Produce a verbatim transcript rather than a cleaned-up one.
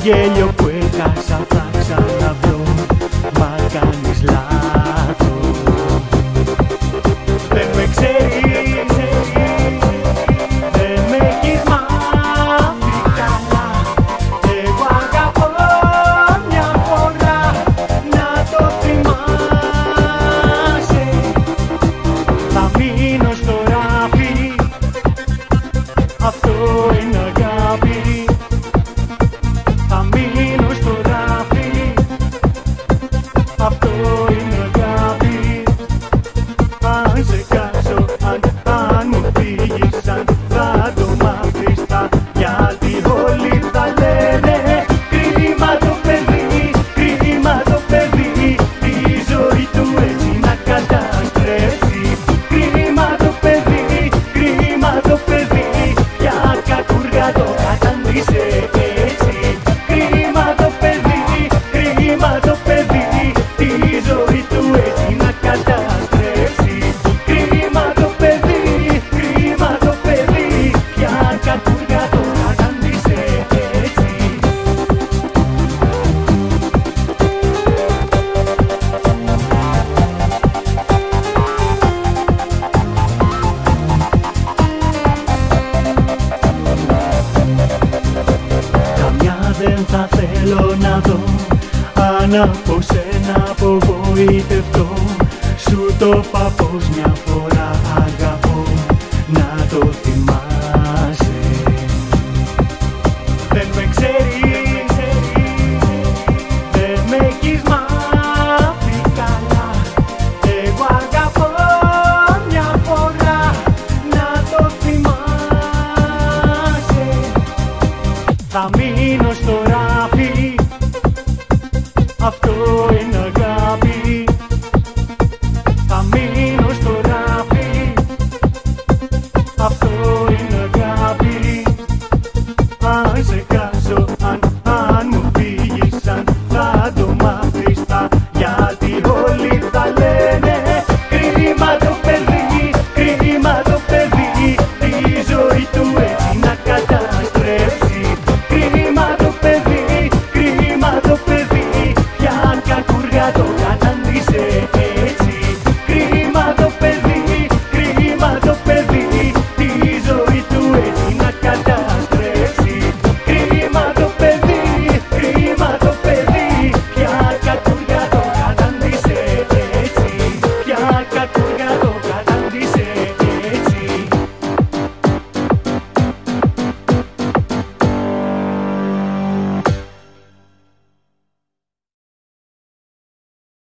γέλιο που έχασα θα ξαναβρω, μα κάνεις λάθος. Δεν με ξέρεις, δεν με έχεις μάθει καλά. Εγώ αγαπώ μια φορά να το θυμάσαι. Θα μείνω στο ράφι, αυτό είναι αγάπη. Θα μείνω στο ράφι, αυτό είναι αγάπη. Αν σε κάτσω, αν, αν μου φύγεις, αν θα το μάθεις τα, γιατί όλοι θα λένε κρίμα το παιδί, κρίμα το παιδί, τη ζωή του έτσι να καταστρέψει. Κρίμα το παιδί, κρίμα το παιδί, για κακούργα το καταντήσε έτσι. Κρίμα το παιδί, κρίμα το παιδί, τη ζωή του έτσι να καταστρέψει. Κρίμα το παιδί, κρίμα το παιδί, για κακούργα το καταντήσε έτσι. Καμιά δεν θα θέλω να δω, αν από σένα απογοητευτώ. Σου το είπα πως μια φορά αγαπώ, να το θυμάσαι. Δεν με ξέρεις, δεν με έχεις μάθει καλά. Εγώ αγαπώ μια φορά να το θυμάσαι. Θα μείνω στο ράφι, αυτό είναι